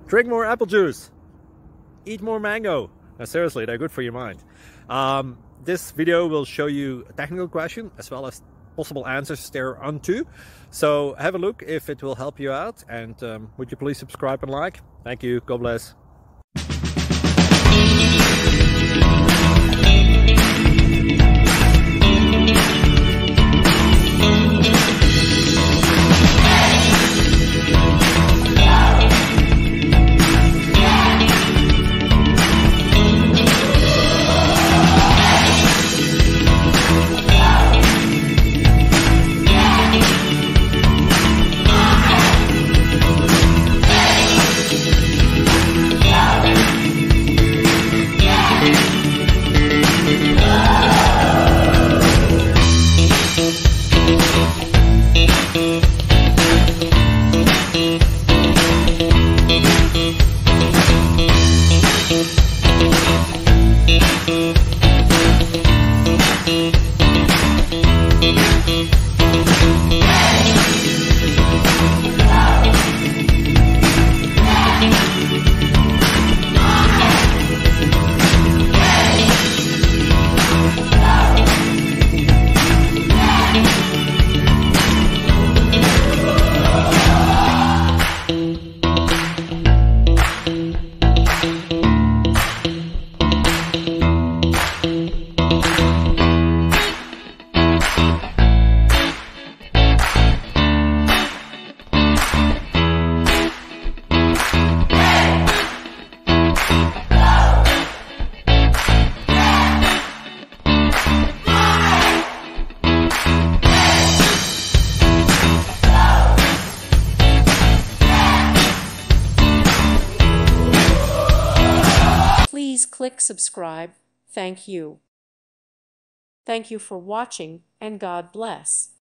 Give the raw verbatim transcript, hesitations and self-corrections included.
Drink more apple juice. Eat more mango. Now, seriously, they're good for your mind. Um, this video will show you a technical question as well as possible answers thereunto. So have a look if it will help you out. And um, would you please subscribe and like? Thank you. God bless. Please click subscribe. Thank you. Thank you for watching, and God bless.